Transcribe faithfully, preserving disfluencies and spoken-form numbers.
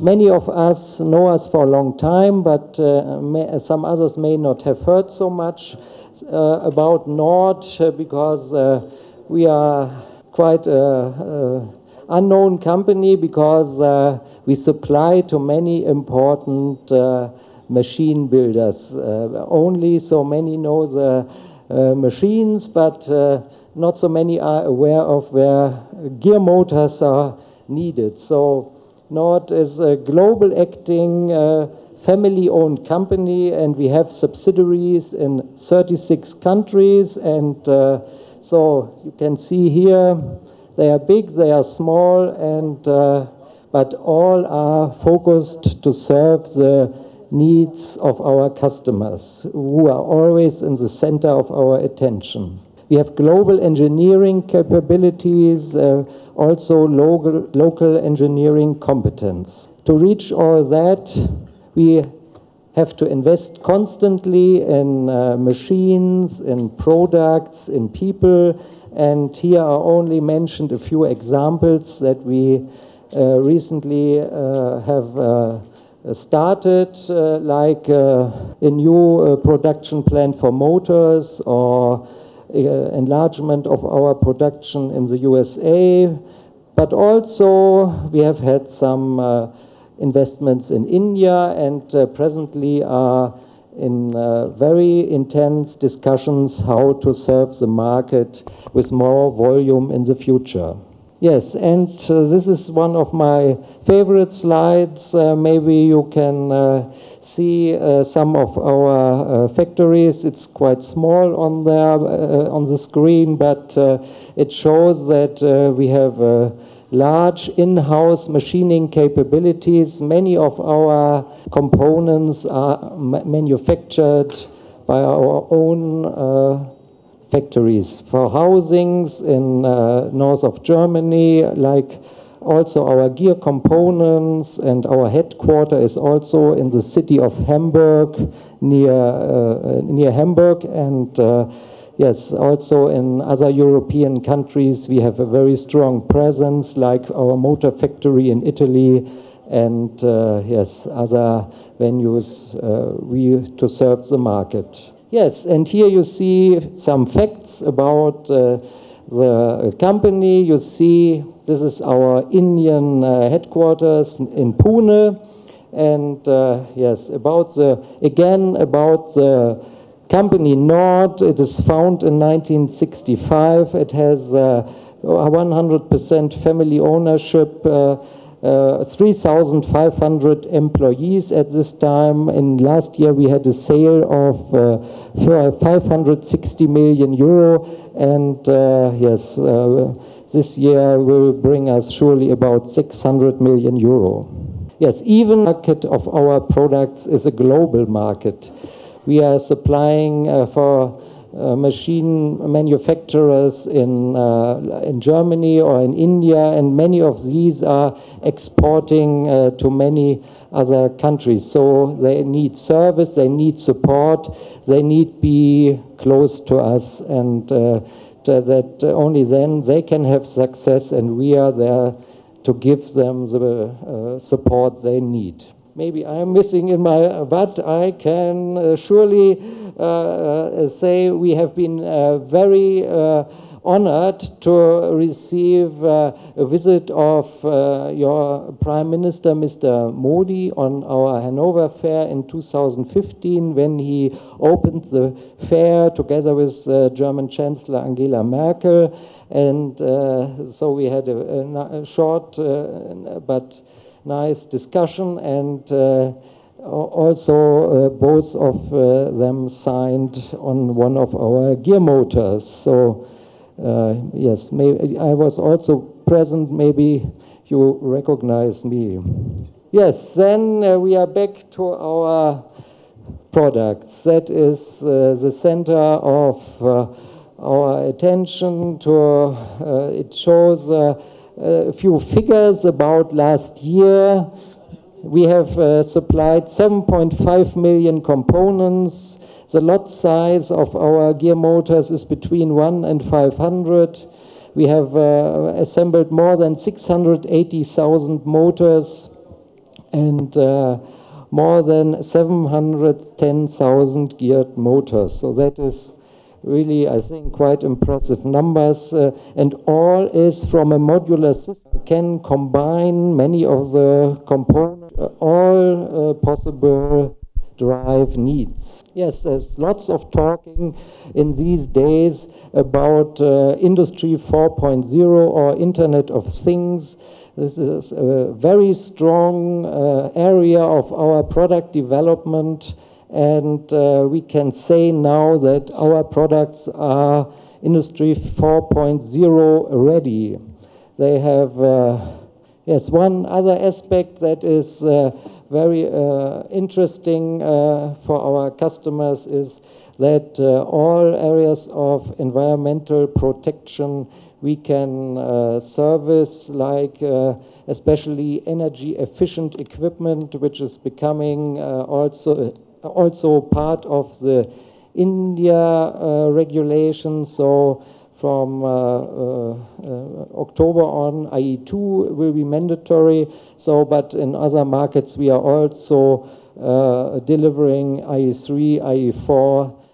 Many of us know us for a long time, but uh, may, some others may not have heard so much uh, about Nord uh, because uh, we are quite an unknown company because uh, we supply to many important uh, machine builders. Uh, only so many know the uh, machines, but uh, not so many are aware of where gear motors are needed. So Nord is a global acting uh, family-owned company, and we have subsidiaries in thirty-six countries. And uh, so you can see here, they are big, they are small, and uh, but all are focused to serve the needs of our customers, who are always in the center of our attention. We have global engineering capabilities, uh, also local, local engineering competence. To reach all that, we have to invest constantly in uh, machines, in products, in people, and here are only mentioned a few examples that we uh, recently uh, have uh, started, uh, like uh, a new uh, production plant for motors, or uh, enlargement of our production in the U S A, but also we have had some uh, investments in India, and uh, presently are in uh, very intense discussions how to serve the market with more volume in the future. Yes, and uh, this is one of my favorite slides. Uh, maybe you can uh, see uh, some of our uh, factories. It's quite small on there uh, on the screen, but uh, it shows that uh, we have uh, large in-house machining capabilities. Many of our components are ma manufactured by our own uh, factories. For housings in uh, north of Germany, like also our gear components, and our headquarter is also in the city of Hamburg, near uh, near Hamburg, and uh, yes, also in other European countries we have a very strong presence, like our motor factory in Italy, and uh, yes, other venues uh, we to serve the market. Yes, and here you see some facts about uh, the company. You see, this is our Indian uh, headquarters in Pune, and uh, yes, about the, again, about the company Nord. It is founded in nineteen sixty-five. It has uh, one hundred percent family ownership, uh, uh, three thousand five hundred employees at this time. In last year we had a sale of uh, five hundred sixty million euro, and uh, yes, uh, this year will bring us surely about six hundred million euro. Yes, even the market of our products is a global market. We are supplying uh, for uh, machine manufacturers in, uh, in Germany or in India, and many of these are exporting uh, to many other countries. So they need service, they need support, they need be close to us, and uh, to that only then they can have success, and we are there to give them the uh, support they need. Maybe I'm missing in my, but I can uh, surely uh, uh, say we have been uh, very uh, honored to receive uh, a visit of uh, your Prime Minister, Mister Modi, on our Hanover Fair in two thousand fifteen, when he opened the fair together with uh, German Chancellor Angela Merkel. And uh, so we had a, a, a short uh, but nice discussion, and uh, also uh, both of uh, them signed on one of our gear motors. So uh, yes, maybe I was also present, maybe you recognize me. Yes, then uh, we are back to our products. That is uh, the center of uh, our attention. To uh, it shows uh, a few figures about last year. We have uh, supplied seven point five million components. The lot size of our gear motors is between one and five hundred. We have uh, assembled more than six hundred eighty thousand motors, and uh, more than seven hundred ten thousand geared motors. So that is really, I think, quite impressive numbers, uh, and all is from a modular system. Can combine many of the components, uh, all uh, possible drive needs. Yes, there's lots of talking in these days about uh, Industry four point oh or Internet of Things. This is a very strong uh, area of our product development, and uh, we can say now that our products are Industry four point oh ready. They have, uh, yes, one other aspect that is uh, very uh, interesting uh, for our customers is that uh, all areas of environmental protection we can uh, service, like uh, especially energy efficient equipment, which is becoming uh, also also part of the India uh, regulation. So from uh, uh, uh, October on, I E two will be mandatory. So, but in other markets we are also uh, delivering I E three, I E four.